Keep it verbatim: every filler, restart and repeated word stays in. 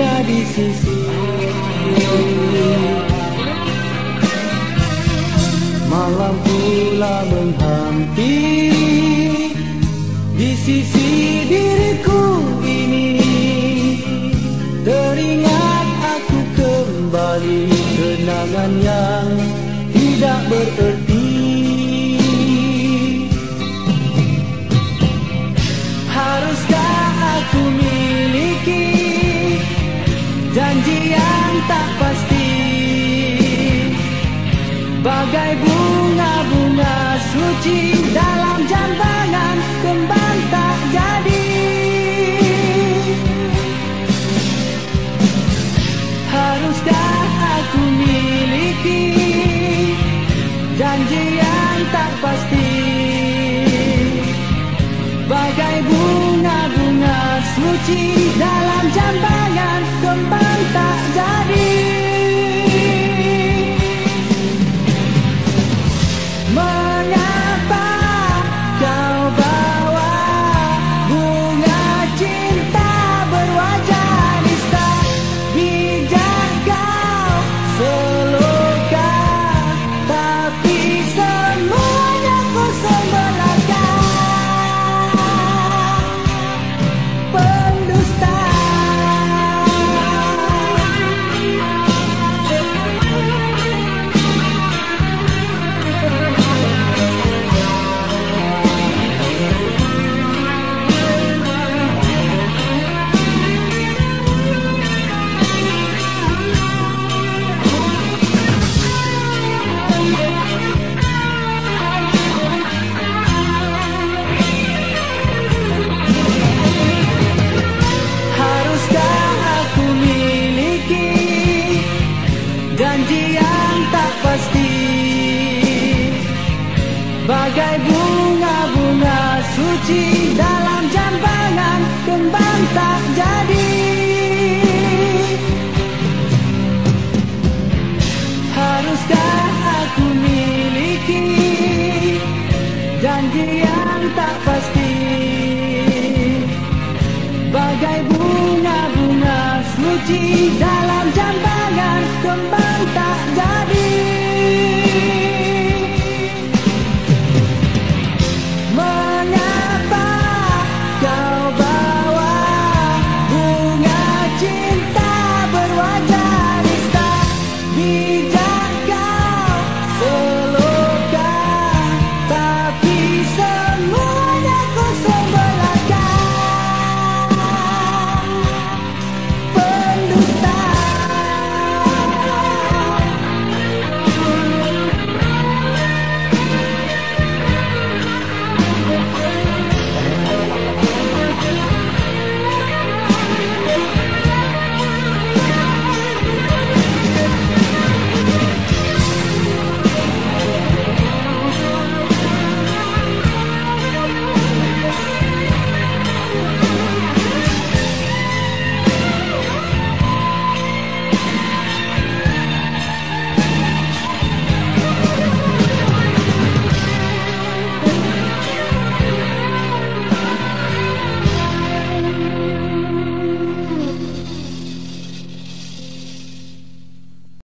dia di sisi. Malam pula menghampiri di sisi diriku ini. Teringat aku kembali kenangan yang tidak bererti. Haruskah aku miliki janji yang tak pasti, bagai bunga-bunga suci dalam jambangan kembang tak jadi. Haruskah aku miliki janji yang tak pasti, bagai bunga-bunga suci dalam jambangan kembang tak jadi. Mengapa kau bawa bunga cinta berwajah nista? Bijak kau seloka, tapi semuanya kosong belaka. Pendusta. Janji yang tak pasti, bagai bunga-bunga suci dalam jambangan kembang tak jadi. Haruskah aku miliki janji yang tak pasti, bagai bunga-bunga suci dalam jambangan kembang